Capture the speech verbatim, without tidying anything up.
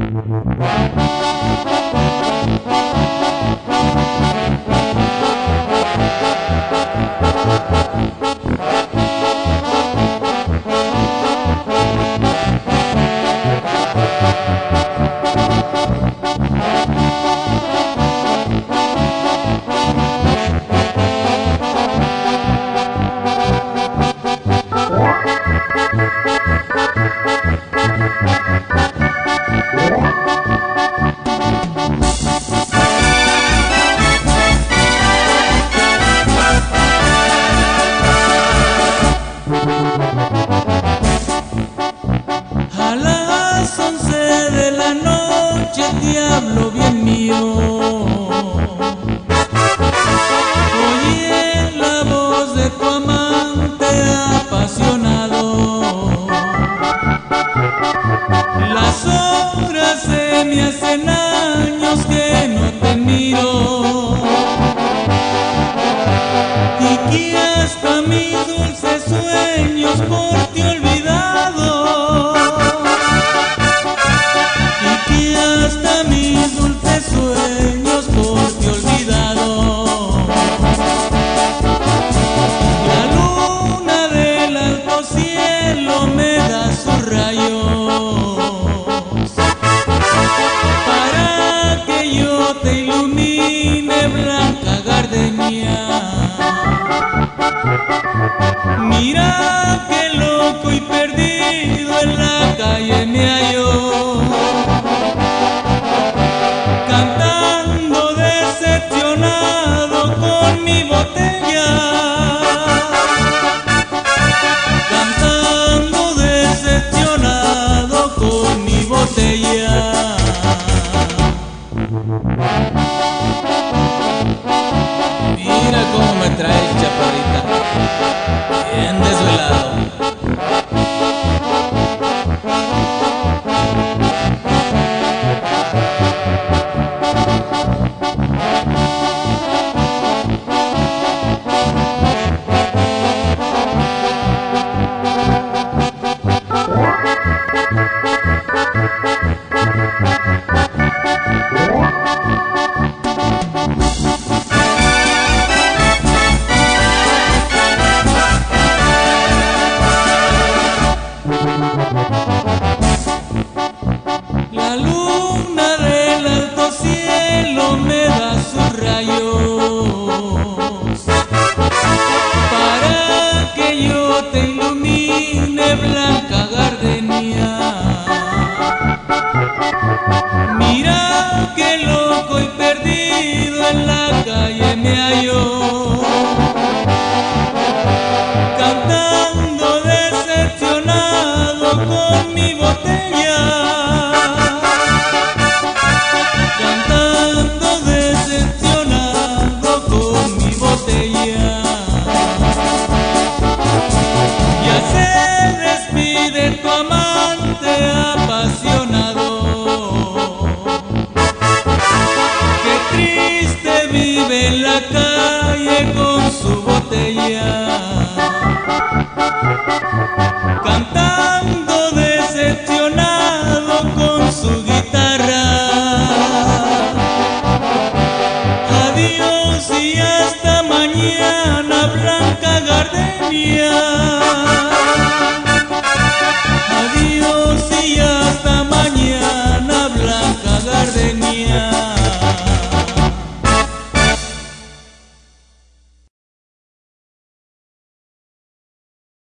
A las once de la noche, diablo bien mío, oye la voz de tu amante apasionado. Las horas se me hacen años que no te miro, y que hasta mis dulces sueños por ti olvidado, y que hasta mis dulces sueños por ti olvidado. La luna del alto cielo me da sus rayos para que yo te ilumine, blanca gardenia. Mira que lo